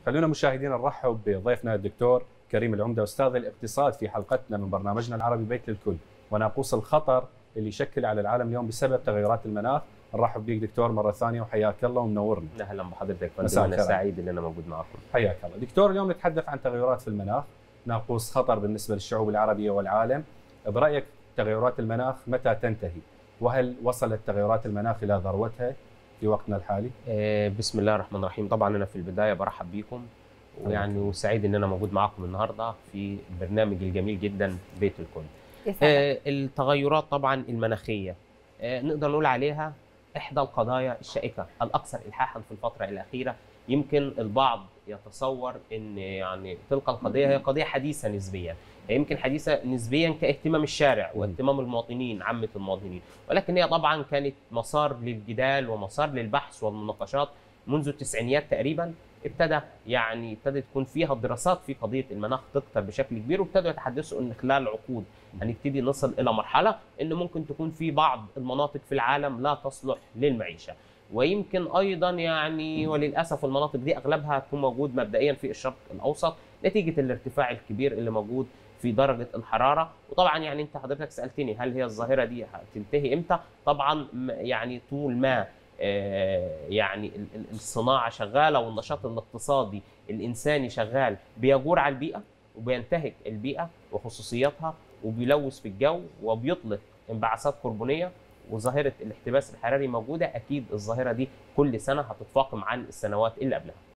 خلونا مشاهدينا نرحب بضيفنا الدكتور كريم العمده استاذ الاقتصاد في حلقتنا من برنامجنا العربي بيت للكل، وناقوس الخطر اللي يشكل على العالم اليوم بسبب تغيرات المناخ. نرحب بك دكتور مره ثانيه وحياك الله ومنورنا. اهلا بحضرتك فندم، انا سعيد ان انا موجود معكم. حياك الله دكتور. اليوم نتحدث عن تغيرات في المناخ، ناقوس خطر بالنسبه للشعوب العربيه والعالم. برايك تغيرات المناخ متى تنتهي؟ وهل وصلت تغيرات المناخ الى ذروتها في وقتنا الحالي؟ بسم الله الرحمن الرحيم. طبعا انا في البدايه برحب بيكم ويعني وسعيد ان انا موجود معكم النهارده في البرنامج الجميل جدا بيت الكل. التغيرات طبعا المناخيه نقدر نقول عليها احدى القضايا الشائكه الاكثر الحاحا في الفتره الاخيره. يمكن البعض يتصور ان يعني تلك القضيه هي قضيه حديثه نسبيا، يمكن حديثه نسبيا كاهتمام الشارع واهتمام المواطنين عامه المواطنين، ولكن هي طبعا كانت مسار للجدال ومسار للبحث والمناقشات منذ التسعينيات تقريبا. ابتدت تكون فيها الدراسات في قضيه المناخ تكتر بشكل كبير، وابتدوا يتحدثوا ان خلال عقود هنبتدي نصل الى مرحله ان ممكن تكون في بعض المناطق في العالم لا تصلح للمعيشه، ويمكن ايضا يعني وللاسف المناطق دي اغلبها هتكون موجود مبدئيا في الشرق الاوسط نتيجه الارتفاع الكبير اللي موجود في درجه الحراره. وطبعا يعني انت حضرتك سالتني هل هي الظاهره دي هتنتهي امتى؟ طبعا يعني طول ما يعني الصناعه شغاله والنشاط الاقتصادي الانساني شغال بيجور على البيئه وبينتهك البيئه وخصوصياتها وبيلوث في الجو وبيطلق انبعاثات كربونيه وظاهره الاحتباس الحراري موجوده، اكيد الظاهره دي كل سنه هتتفاقم عن السنوات اللي قبلها.